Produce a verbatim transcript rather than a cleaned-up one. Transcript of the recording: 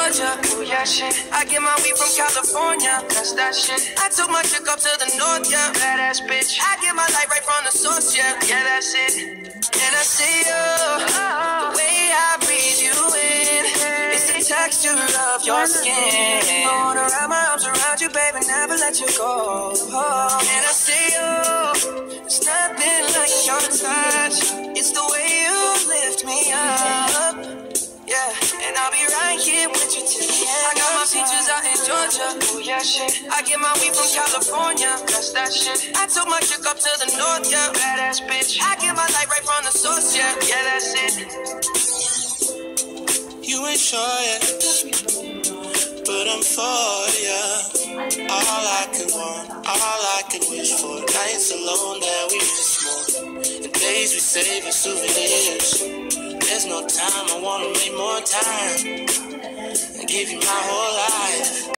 Georgia, oh yeah shit. I get my weed from California, that's that shit. I took my chick up to the north, yeah, badass bitch. I get my light right from the source, yeah, yeah that's it. And I see you, the way I breathe you in, it's the texture of your skin. I wanna wrap my arms around you, baby, never let you go. And I see you, there's nothing like your touch. It's the way you lift me up. Yeah, and I'll be right here with you till the end. I got my peaches out in Georgia, oh yeah shit. I get my weed from California, that's that shit. I took my chick up to the north, yeah, badass bitch. I get my light right from the source, yeah, yeah that's it. You ain't sure yet, but I'm for ya. All I could want, all I could wish for. Nights alone that we miss more, and days we save as souvenirs. There's no time, I wanna make more time and give you my whole life.